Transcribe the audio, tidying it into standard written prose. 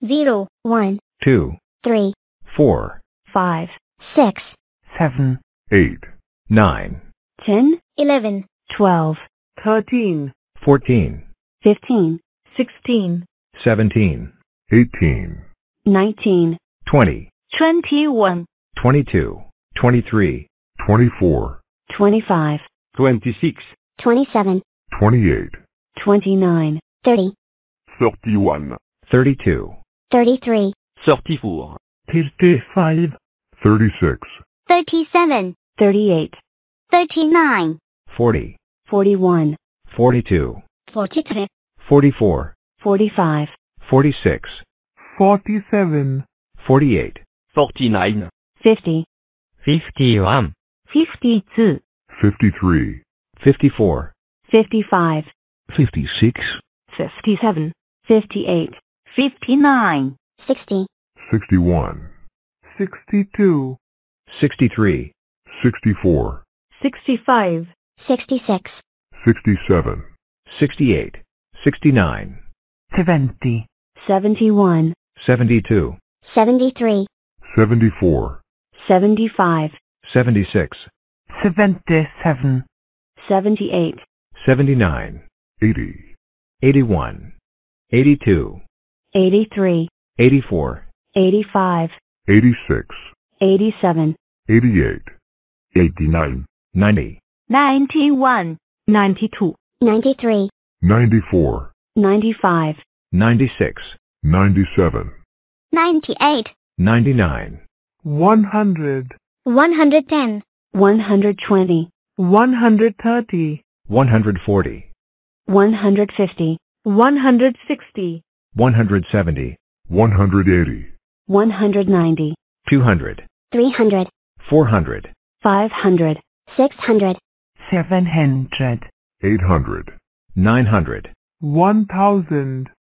0, 1, 2, 3, 4, 5, 6, 7, 8, 9, 10, 11, 12, 13, 14, 15, 16, 17, 18, 19, 20, 21, 22, 23, 24, 25, 26, 27, 28, 29, 30, 31, 32, 33, 34, 35, 36, 37, 38, 39, 40, 41, 42, 43, 44, 45, 46, 47, 48, 49, 50, 51, 52, 53, 54, 55, 56, 57, 58, 59, 60, 61, 62, 63, 64, 65, 66, 67, 68, 69, 70, 71, 72, 73, 74, 75, 76, 77, 78, 79, 80, 81, 82, 83, 84, 85, 86, 87, 88, 89, 90, 91, 92, 93, 94, 95, 96, 97, 98, 99, 100, 110, 120, 130, 140, 150, 160, 170, 180, 190, 200, 300, 400, 500, 600, 700, 800, 900, 1000,